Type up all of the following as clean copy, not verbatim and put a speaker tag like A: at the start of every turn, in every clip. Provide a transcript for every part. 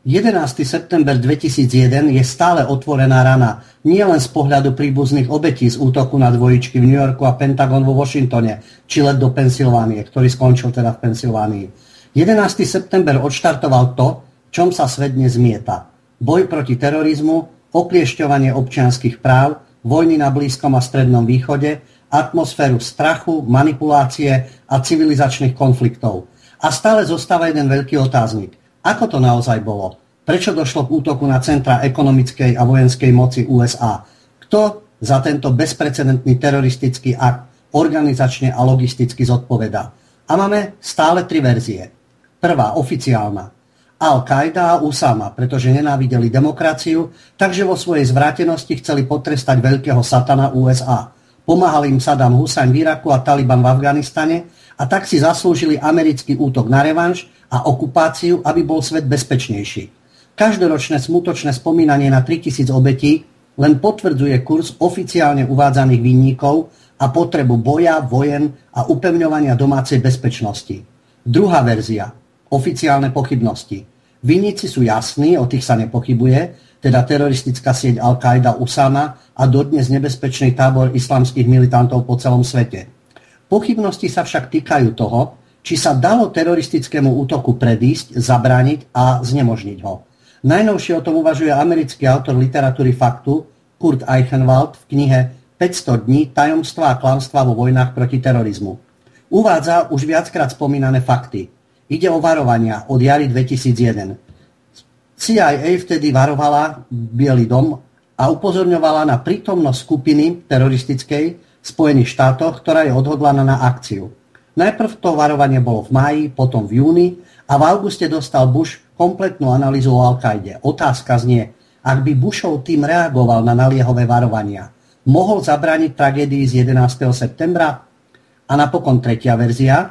A: 11. september 2001 je stále otvorená rana, nielen z pohľadu príbuzných obetí z útoku na dvojičky v New Yorku a Pentagon vo Washingtone, či let do Pensylvánie, ktorý skončil teda v Pensylvánii. 11. september odštartoval to, čom sa svet dnes zmieta. Boj proti terorizmu, okliešťovanie občianskych práv, vojny na Blízkom a Strednom východe, atmosféru strachu, manipulácie a civilizačných konfliktov. A stále zostáva jeden veľký otáznik. Ako to naozaj bolo? Prečo došlo k útoku na centra ekonomickej a vojenskej moci USA? Kto za tento bezprecedentný teroristický akt organizačne a logisticky zodpovedá? A máme stále 3 verzie. Prvá, oficiálna. Al-Qaida a Usama, pretože nenávideli demokraciu, takže vo svojej zvrátenosti chceli potrestať veľkého satana USA. Pomáhal im Saddam Hussein v Iraku a Taliban v Afganistane a tak si zaslúžili americký útok na revanš a okupáciu, aby bol svet bezpečnejší. Každoročné smutočné spomínanie na 3000 obetí len potvrdzuje kurz oficiálne uvádzaných vinníkov a potrebu boja, vojen a upevňovania domácej bezpečnosti. Druhá verzia. Oficiálne pochybnosti. Vinníci sú jasní, o tých sa nepochybuje, teda teroristická sieť Al-Qaida Usama a dodnes nebezpečný tábor islamských militantov po celom svete. Pochybnosti sa však týkajú toho, či sa dalo teroristickému útoku predísť, zabrániť a znemožniť ho. Najnovšie o tom uvažuje americký autor literatúry faktu Kurt Eichenwald v knihe 500 dní tajomstva a klamstva vo vojnách proti terorizmu. Uvádza už viackrát spomínané fakty. Ide o varovania od jary 2001. CIA vtedy varovala Bielý dom a upozorňovala na prítomnosť skupiny teroristickej v Spojených štátoch, ktorá je odhodlaná na akciu. Najprv to varovanie bolo v máji, potom v júni a v auguste dostal Bush kompletnú analýzu o Al-Kaide. Otázka znie, ak by Bushov tým reagoval na naliehové varovania, mohol zabrániť tragédii z 11. septembra? A napokon tretia verzia.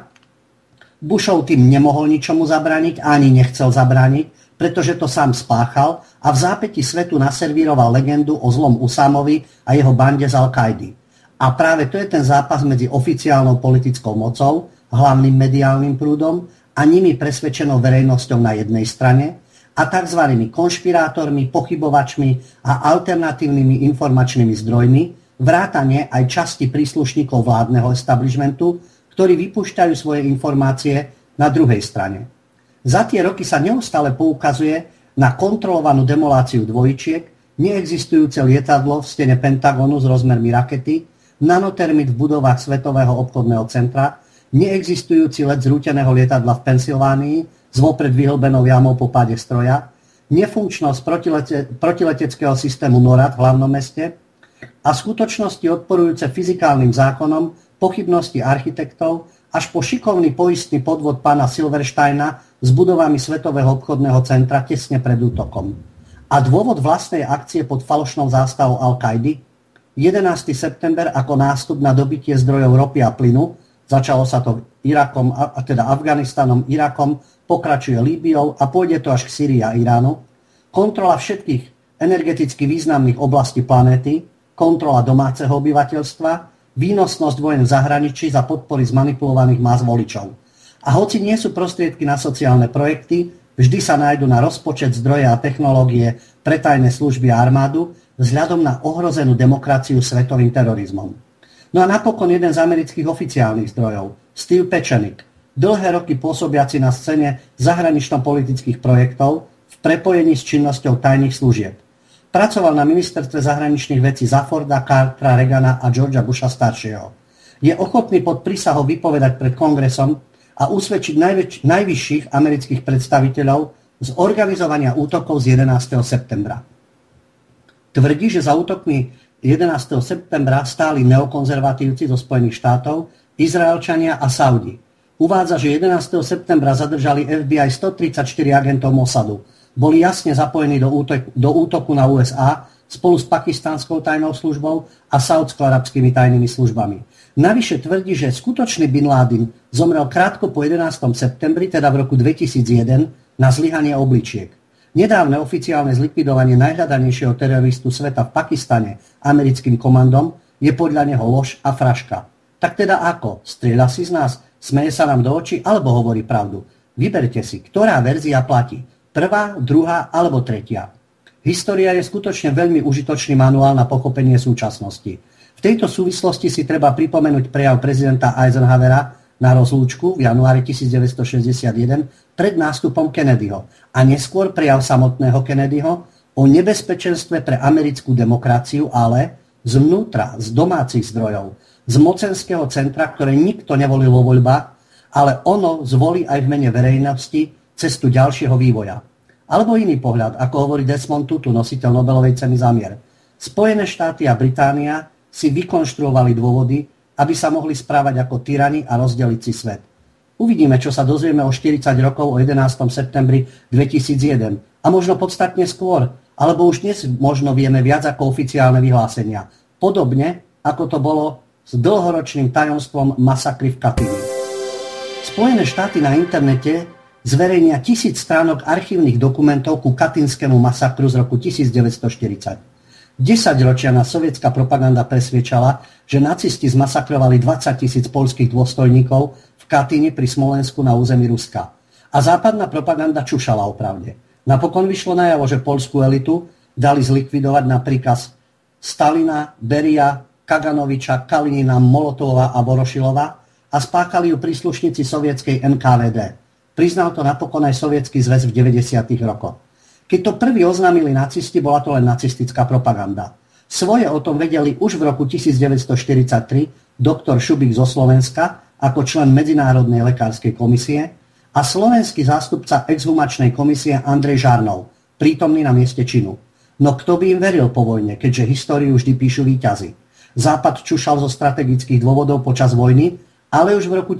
A: Bushov tým nemohol ničomu zabrániť, ani nechcel zabrániť, pretože to sám spáchal a v zápäti svetu naservíroval legendu o zlom Usamovi a jeho bande z Al-Kaidy. A práve to je ten zápas medzi oficiálnou politickou mocou, hlavným mediálnym prúdom a nimi presvedčenou verejnosťou na jednej strane a tzv. Konšpirátormi, pochybovačmi a alternatívnymi informačnými zdrojmi, vrátane aj časti príslušníkov vládneho establishmentu, ktorí vypúšťajú svoje informácie na druhej strane. Za tie roky sa neustále poukazuje na kontrolovanú demoláciu dvojčiek, neexistujúce lietadlo v stene Pentagonu s rozmermi rakety, nanotermit v budovách Svetového obchodného centra, neexistujúci let zrúteného lietadla v Pensylvánii s vopred vyhlbenou jamou po páde stroja, nefunkčnosť protileteckého systému NORAD v hlavnom meste a skutočnosti odporujúce fyzikálnym zákonom, pochybnosti architektov až po šikovný poistný podvod pána Silversteina s budovami Svetového obchodného centra tesne pred útokom. A dôvod vlastnej akcie pod falošnou zástavou Al-Kaidy? 11. september ako nástup na dobitie zdrojov ropy a plynu, začalo sa to Irakom, teda Afganistanom, Irakom, pokračuje Líbiou a pôjde to až k Syrii a Iránu, kontrola všetkých energeticky významných oblastí planéty, kontrola domáceho obyvateľstva, výnosnosť vojen v zahraničí za podpory zmanipulovaných más voličov. A hoci nie sú prostriedky na sociálne projekty, vždy sa nájdu na rozpočet zdroje a technológie pre tajné služby a armádu vzhľadom na ohrozenú demokraciu svetovým terorizmom. No a napokon jeden z amerických oficiálnych zdrojov, Steve Pečenik, dlhé roky pôsobiaci na scéne zahranično-politických projektov v prepojení s činnosťou tajných služieb. Pracoval na ministerstve zahraničných vecí za Forda, Cartera, Reagana a Georgea Busha staršieho. Je ochotný pod prísahou vypovedať pred kongresom a usvedčiť najvyšších amerických predstaviteľov z organizovania útokov z 11. septembra. Tvrdí, že za útokmi 11. septembra stáli neokonzervatívci zo Spojených štátov, Izraelčania a Saudi. Uvádza, že 11. septembra zadržali FBI 134 agentov Mossadu. Boli jasne zapojení do útoku na USA spolu s pakistanskou tajnou službou a saúdsko-arabskými tajnými službami. Navyše tvrdí, že skutočný Bin Laden zomrel krátko po 11. septembri, teda v roku 2001, na zlyhanie obličiek. Nedávne oficiálne zlikvidovanie najhľadanejšieho teroristu sveta v Pakistane americkým komandom je podľa neho lož a fraška. Tak teda ako? Strieľa si z nás? Smeje sa nám do očí alebo hovorí pravdu? Vyberte si, ktorá verzia platí. Prvá, druhá alebo tretia. História je skutočne veľmi užitočný manuál na pochopenie súčasnosti. V tejto súvislosti si treba pripomenúť prejav prezidenta Eisenhowera na rozlúčku v januári 1961 pred nástupom Kennedyho a neskôr prejav samotného Kennedyho o nebezpečenstve pre americkú demokraciu, ale zvnútra, z domácich zdrojov, z mocenského centra, ktoré nikto nevolil vo voľbách, ale ono zvolí aj v mene verejnosti cestu ďalšieho vývoja. Alebo iný pohľad, ako hovorí Desmond Tutu, nositeľ Nobelovej ceny za mier. Spojené štáty a Británia si vykonštruovali dôvody, aby sa mohli správať ako tyrani a rozdeliť si svet. Uvidíme, čo sa dozvieme o 40 rokov o 11. septembri 2001 a možno podstatne skôr, alebo už dnes možno vieme viac ako oficiálne vyhlásenia. Podobne, ako to bolo s dlhoročným tajomstvom masakry v Katyni. Spojené štáty na internete zverejnia 1000 stránok archívnych dokumentov ku katynskému masakru z roku 1940. 10 ročia nás sovietská propaganda presviečala, že nacisti zmasakrovali 20 000 poľských dôstojníkov v Katyni pri Smolensku na území Ruska. A západná propaganda čušala o pravde. Napokon vyšlo najavo, že poľskú elitu dali zlikvidovať na príkaz Stalina, Beria, Kaganoviča, Kalinina, Molotova a Vorošilova a spáchali ju príslušníci sovietskej NKVD. Priznal to napokon aj Sovietsky zväz v 90. rokoch. Keď to prvý oznámili nacisti, bola to len nacistická propaganda. Svoje o tom vedeli už v roku 1943 doktor Šubík zo Slovenska ako člen Medzinárodnej lekárskej komisie a slovenský zástupca exhumačnej komisie Andrej Žarnov, prítomný na mieste činu. No kto by im veril po vojne, keďže históriu vždy píšu víťazi. Západ čušal zo strategických dôvodov počas vojny, ale už v roku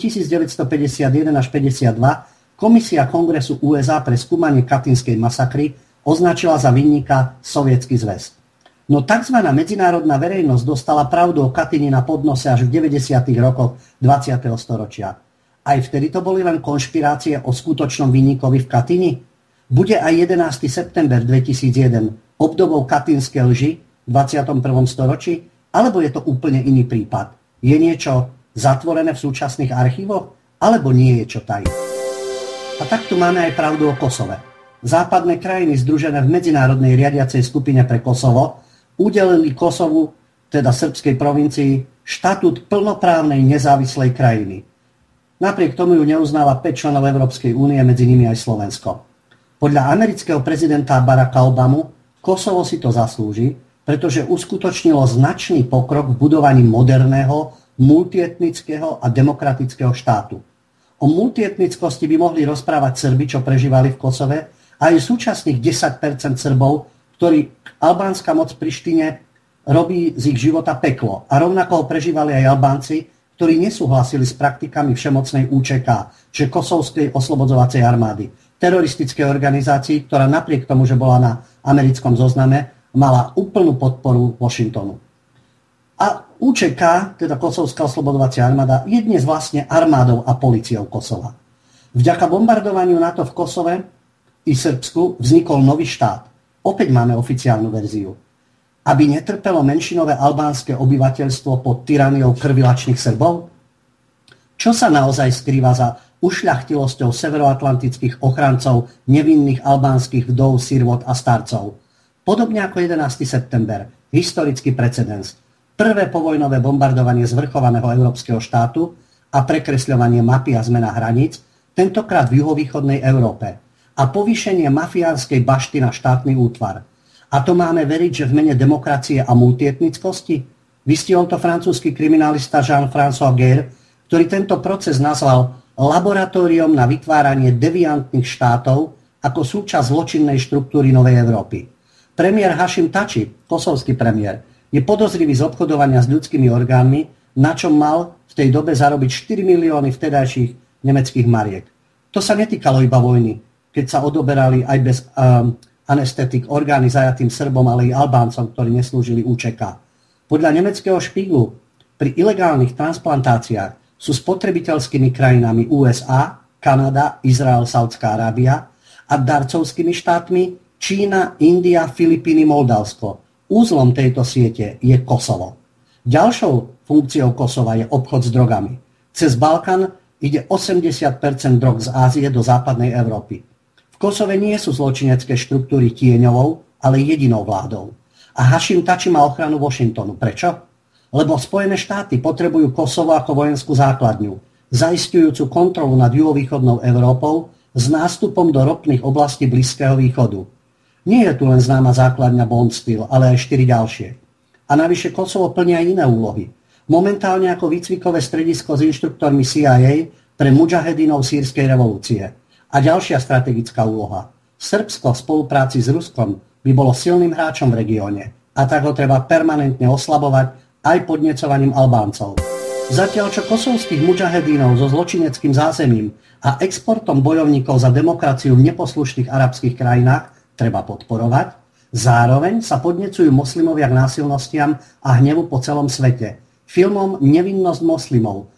A: 1951 až 52 Komisia Kongresu USA pre skúmanie katynskej masakry označila za vinníka Sovietsky zväz. No tzv. Medzinárodná verejnosť dostala pravdu o Katyni na podnose až v 90. rokoch 20. storočia. Aj vtedy to boli len konšpirácie o skutočnom vinníkovi v Katyni? Bude aj 11. september 2001 obdobou katynskej lži v 21. storočí? Alebo je to úplne iný prípad? Je niečo zatvorené v súčasných archívoch? Alebo nie je čo tajiť? A tak tu máme aj pravdu o Kosove. Západné krajiny združené v medzinárodnej riadiacej skupine pre Kosovo udelili Kosovu, teda srbskej provincii, štatút plnoprávnej nezávislej krajiny. Napriek tomu ju neuznáva 5 členov Európskej únie, medzi nimi aj Slovensko. Podľa amerického prezidenta Baracka Obamu Kosovo si to zaslúži, pretože uskutočnilo značný pokrok v budovaní moderného, multietnického a demokratického štátu. O multietnickosti by mohli rozprávať Srbi, čo prežívali v Kosove, a aj súčasných 10% Srbov, ktorí albánska moc v Prištine robí z ich života peklo. A rovnako ho prežívali aj Albánci, ktorí nesúhlasili s praktikami všemocnej UČK, čiže Kosovskej oslobodzovacej armády, teroristickej organizácii, ktorá napriek tomu, že bola na americkom zozname, mala úplnú podporu Washingtonu. A UČK, teda Kosovská oslobodovacia armáda, je dnes vlastne armádou a políciou Kosova. Vďaka bombardovaniu NATO v Kosove i Srbsku vznikol nový štát. Opäť máme oficiálnu verziu. Aby netrpelo menšinové albánske obyvateľstvo pod tyraniou krvilačných Srbov? Čo sa naozaj skrýva za ušľachtilosťou severoatlantických ochrancov nevinných albánskych vdov, sirvot a starcov? Podobne ako 11. september, historický precedens. Prvé povojnové bombardovanie zvrchovaného európskeho štátu a prekresľovanie mapy a zmena hraníc, tentokrát v juhovýchodnej Európe. A povýšenie mafiánskej bašty na štátny útvar. A to máme veriť, že v mene demokracie a multietnickosti? Vystihol to francúzsky kriminalista Jean-François Guerre, ktorý tento proces nazval laboratóriom na vytváranie deviantných štátov ako súčasť zločinnej štruktúry Novej Európy. Premiér Hašim Tači, kosovský premiér, je podozrivý z obchodovania s ľudskými orgánmi, na čom mal v tej dobe zarobiť 4 milióny vtedajších nemeckých mariek. To sa netýkalo iba vojny, keď sa odoberali aj bez anestetik orgány zajatým Srbom, ale i Albáncom, ktorí neslúžili UČK. Podľa nemeckého Špíglu pri ilegálnych transplantáciách sú spotrebiteľskými krajinami USA, Kanada, Izrael, Saudská Arábia a darcovskými štátmi Čína, India, Filipíny, Moldavsko. Úzlom tejto siete je Kosovo. Ďalšou funkciou Kosova je obchod s drogami. Cez Balkán ide 80% drog z Ázie do západnej Európy. V Kosove nie sú zločinecké štruktúry tieňovou, ale jedinou vládou. A Hašim Tači má ochranu Washingtonu. Prečo? Lebo Spojené štáty potrebujú Kosovo ako vojenskú základňu, zaisťujúcu kontrolu nad juhovýchodnou Európou s nástupom do ropných oblastí Blízkeho východu. Nie je tu len známa základňa Bondsteel, ale aj 4 ďalšie. A navyše Kosovo plní aj iné úlohy. Momentálne ako výcvikové stredisko s inštruktormi CIA pre mudžahedinov sýrskej revolúcie. A ďalšia strategická úloha. Srbsko v spolupráci s Ruskom by bolo silným hráčom v regióne a tak ho treba permanentne oslabovať aj podnecovaním Albáncov. Zatiaľ čo kosovských mudžahedínov so zločineckým zázemím a exportom bojovníkov za demokraciu v neposlušných arabských krajinách treba podporovať, zároveň sa podnecujú moslimovia k násilnostiam a hnevu po celom svete. Filmom Nevinnosť moslimov,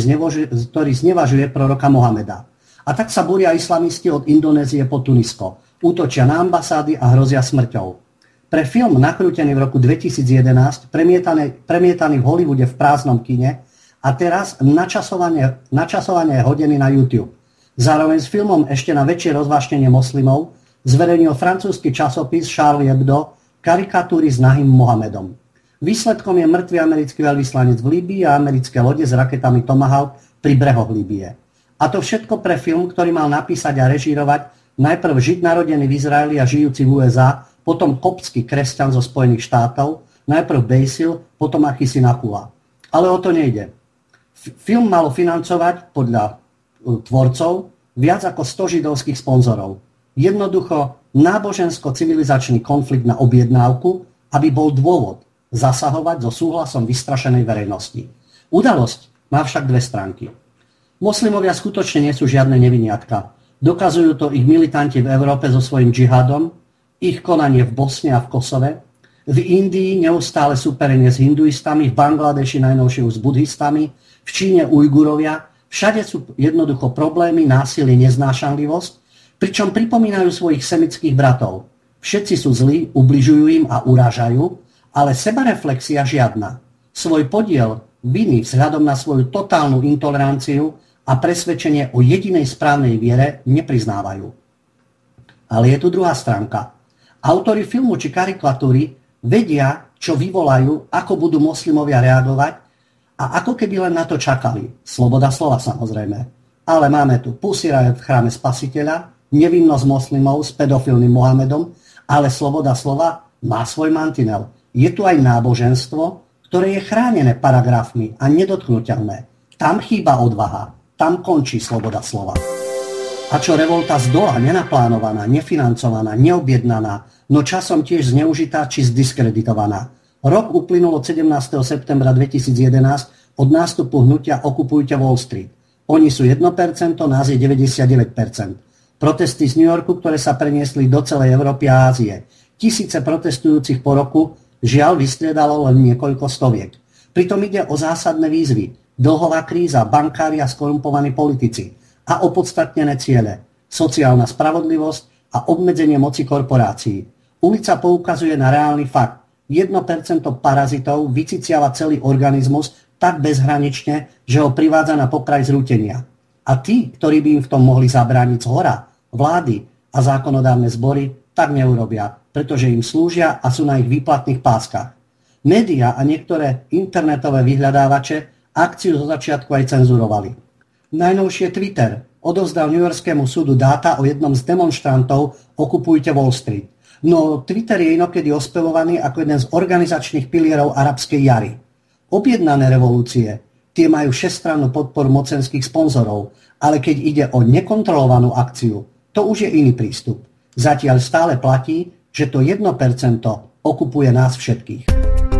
A: ktorý znevažuje proroka Mohameda. A tak sa búria islamisti od Indonézie po Tunisko. Útočia na ambasády a hrozia smrťou. Pre film nakrútený v roku 2011, premietaný v Hollywoode v prázdnom kine a teraz načasovanie je hodený na YouTube. Zároveň s filmom ešte na väčšie rozvášnenie moslimov zverejnil francúzsky časopis Charlie Hebdo karikatúry s nahým Mohamedom. Výsledkom je mŕtvý americký veľvyslanec v Líbii a americké lode s raketami Tomahawk pri brehoch Líbie. A to všetko pre film, ktorý mal napísať a režírovať najprv Žid narodený v Izraeli a žijúci v USA, potom koptský kresťan zo Spojených štátov, najprv Basil, potom Achisi Nakula. Ale o to nejde. Film malo financovať podľa tvorcov viac ako 100 židovských sponzorov. Jednoducho nábožensko-civilizačný konflikt na objednávku, aby bol dôvod zasahovať so súhlasom vystrašenej verejnosti. Udalosť má však 2 stránky. Moslimovia skutočne nie sú žiadne neviniatka. Dokazujú to ich militanti v Európe so svojím džihadom, ich konanie v Bosne a v Kosove, v Indii neustále súperenie s hinduistami, v Bangladeši najnovšie s buddhistami, v Číne Ujgurovia. Všade sú jednoducho problémy, násilie, neznášanlivosť, pričom pripomínajú svojich semických bratov. Všetci sú zlí, ubližujú im a urážajú, ale sebareflexia žiadna. Svoj podiel viny vzhľadom na svoju totálnu intoleranciu a presvedčenie o jedinej správnej viere nepriznávajú. Ale je tu druhá stránka. Autori filmu či karikatúry vedia, čo vyvolajú, ako budú moslimovia reagovať a ako keby len na to čakali. Sloboda slova samozrejme. Ale máme tu Pussy Riot v chráme Spasiteľa, nevinnosť moslimov s pedofilným Mohamedom, ale sloboda slova má svoj mantinel. Je tu aj náboženstvo, ktoré je chránené paragrafmi a nedotknuteľné. Tam chýba odvaha. Tam končí sloboda slova. A čo revolta z dola, nenaplánovaná, nefinancovaná, neobjednaná, no časom tiež zneužitá či zdiskreditovaná. Rok uplynul od 17. septembra 2011 od nástupu hnutia Okupujte Wall Street. Oni sú 1%, nás je 99%. Protesty z New Yorku, ktoré sa preniesli do celej Európy a Ázie. Tisíce protestujúcich po roku, žiaľ vystriedalo len niekoľko stoviek. Pritom ide o zásadné výzvy. Dlhová kríza, bankári a skorumpovaní politici a opodstatnené ciele, sociálna spravodlivosť a obmedzenie moci korporácií. Ulica poukazuje na reálny fakt. 1% parazitov vyciciava celý organizmus tak bezhranične, že ho privádza na pokraj zrútenia. A tí, ktorí by im v tom mohli zabrániť zhora, vlády a zákonodárne zbory, tak neurobia, pretože im slúžia a sú na ich výplatných páskach. Média a niektoré internetové vyhľadávače akciu zo začiatku aj cenzurovali. Najnovšie Twitter odovzdal newyorskému súdu dáta o jednom z demonštrantov Okupujte Wall Street. No Twitter je inokedy ospevovaný ako jeden z organizačných pilierov arabskej jary. Objednané revolúcie, tie majú všestrannú podporu mocenských sponzorov, ale keď ide o nekontrolovanú akciu, to už je iný prístup. Zatiaľ stále platí, že to 1% okupuje nás všetkých.